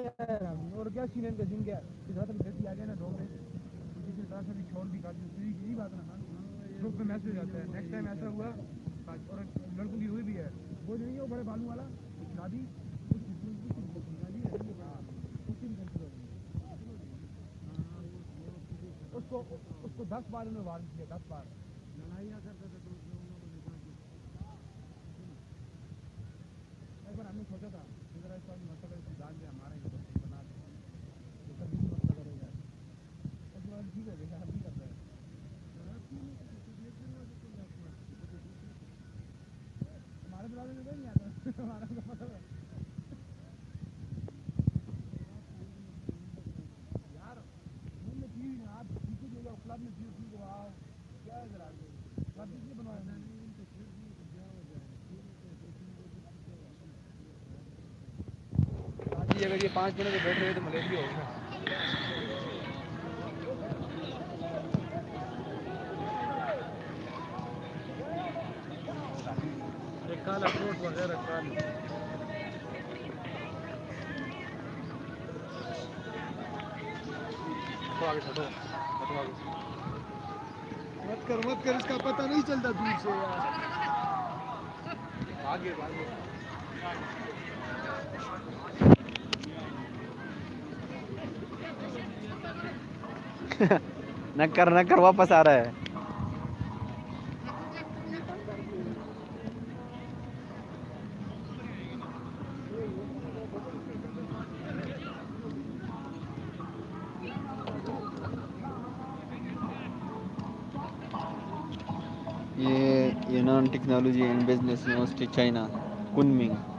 और क्या सीन इनका जिन क्या इस बात में गलती आ गया ना दो में किसी तरह से भी छोड़ भी काट दी यही बात ना ग्रुप में मैसेज आता है नेक्स्ट टाइम ऐसा हुआ और लड़कों की हुई भी है वो नहीं है वो बड़े बालू वाला शादी उसको उसको 10 बार उन्होंने वार्न किया 10 बार लड़ाइयाँ करते थे तो एक बार हमने सोचा था इधर इस बार मतलब जान के हमारे बना तो कभी भी मतलब करेगा उसके बाद ठीक हो गया हम भी कर रहे हैं हमारे बुलाने में नहीं आता हमारा मतलब यार में पी आप पीछे जो क्लब में पी को आओ क्या है जरा क्लब किसने बनवाया अगर ये 5 मिनट बैठ रहे तो मलेरिया होगा एक काल अखरोट वगैरह काल मत कर इसका पता नहीं चलता दूर से यार आगे नक्कर वापस आ रहा है। ये Yunnan technology and business university China Kunming